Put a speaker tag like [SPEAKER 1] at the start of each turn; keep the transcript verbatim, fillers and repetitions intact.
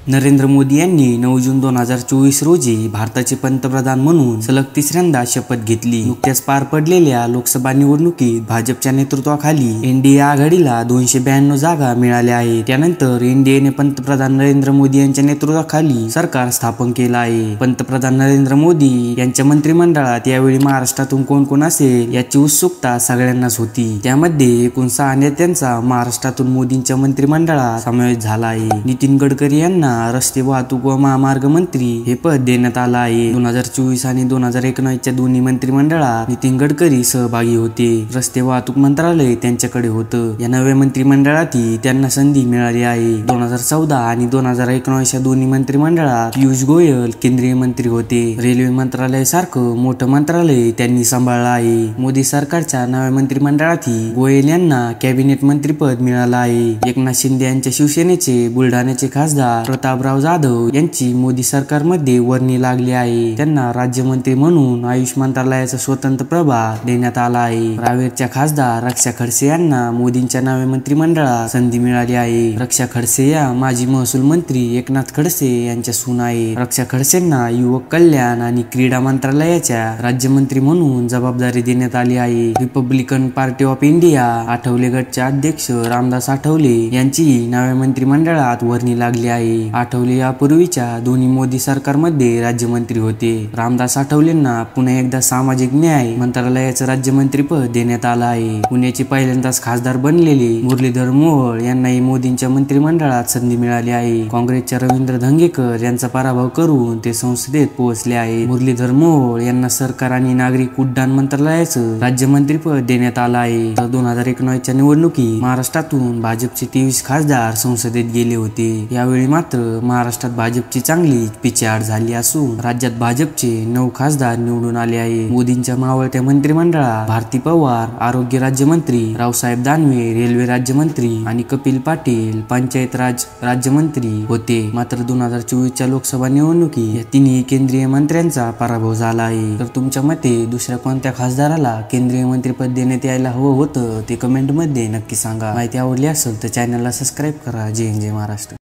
[SPEAKER 1] नरेंद्र मोदी यांनी नऊ जून दोन हजार चोवीस रोजी भारताचे पंतप्रधान म्हणून सलग तिसऱ्यांदा शपथ घेतली। नुकत्याच पार पडलेल्या लोकसभा निवडणुकीत भाजपच्या नेतृत्वाखाली एनडीए आघाडीला दोनशे ब्याण्णव जागा मिळाल्या आहेत। त्यानंतर एनडीएने पंतप्रधान नरेंद्र मोदी यांच्या नेतृत्वाखाली सरकार स्थापन केलं आहे। पंतप्रधान नरेंद्र मोदी यांच्या मंत्रिमंडळात यावेळी महाराष्ट्रातून कोण कोण असेल याची उत्सुकता सगळ्यांनाच होती। त्यामध्ये एकूण सहा नेत्यांचा महाराष्ट्रातून मोदींच्या मंत्रिमंडळात समावेश झाला आहे। नितीन गडकरी यांना रस्ते वाहतूक व महामार्ग मंत्री हे पद देण्यात आलं आहे। दोन हजार चोवीस आणि दोन हजार एकोणीसच्या दोन्ही मंत्रिमंडळात नितीन गडकरी सहभागी होते। रस्ते वाहतूक मंत्रालय त्यांच्याकडे होतं। या नव्या मंत्रिमंडळातही त्यांना संधी मिळाली आहे। दोन हजार चौदा आणि दोन हजार एकोणीसच्या दोन्ही मंत्रिमंडळात पियुष गोयल केंद्रीय मंत्री होते। रेल्वे मंत्रालयासारखं मोठं मंत्रालय त्यांनी सांभाळलं आहे। मोदी सरकारच्या नव्या मंत्रिमंडळातही गोयल यांना कॅबिनेट मंत्रीपद मिळालं आहे। एकनाथ शिंदे यांच्या शिवसेनेचे बुलढाण्याचे खासदार प्रतापराव जाधव यांची मोदी सरकारमध्ये वर्णी लागली आहे। त्यांना राज्यमंत्री म्हणून आयुष मंत्रालयाचा स्वतंत्र प्रभार देण्यात आला आहे। रावेरच्या खासदार रक्षा खडसे यांना मोदींच्या नव्या मंत्रिमंडळात संधी मिळाली आहे। रक्षा खडसे या माजी महसूल मंत्री एकनाथ खडसे यांच्या सून आहे। रक्षा खडसेंना युवक कल्याण आणि क्रीडा मंत्रालयाच्या राज्यमंत्री म्हणून जबाबदारी देण्यात आली आहे। Republican party of India Athawale गटचे अध्यक्ष रामदास आठवले यांची नव्या मंत्रिमंडळात वर्णी लागली आहे। आठवले यापूर्वीच्या दोन्ही मोदी सरकारमध्ये राज्यमंत्री होते। रामदास आठवलेंना पुन्हा एकदा सामाजिक न्याय मंत्रालयाचं राज्यमंत्रीपद देण्यात आलं आहे। पुण्याचे पहिल्यांदाच खासदार बनलेले मुरलीधर मोहोळ यांनाही मोदींच्या मंत्रिमंडळात संधी मिळाली आहे। काँग्रेसच्या रवींद्र धंगेकर यांचा पराभव करून ते संसदेत पोहोचले आहे। मुरलीधर मोहोळ यांना सरकार आणि नागरिक उड्डाण मंत्रालयाचं राज्यमंत्रीपद देण्यात आलं आहे। तर दोन हजार एकोणीसच्या निवडणुकीत महाराष्ट्रातून भाजपचे तेवीस खासदार संसदेत गेले होते। यावेळी मात्र महाराष्ट्रात भाजपची चांगली पिछेहाट झाली असून राज्यात भाजपचे नऊ खासदार निवडून आले आहे। मोदींच्या मावळत्या मंत्रिमंडळात भारती पवार आरोग्य राज्यमंत्री, रावसाहेब दानवे रेल्वे राज्यमंत्री आणि कपिल पाटील पंचायत राज राज्यमंत्री होते। मात्र दोन हजार चोवीसच्या लोकसभा निवडणुकीत या तिन्ही केंद्रीय मंत्र्यांचा पराभव झाला आहे। तर तुमच्या मते दुसऱ्या कोणत्या खासदाराला केंद्रीय मंत्रिपद देण्यात यायला हवं होतं ते कमेंटमध्ये नक्की सांगा। माहिती आवडली असेल तर चॅनलला सबस्क्राईब करा। जय हिंद जय महाराष्ट्र।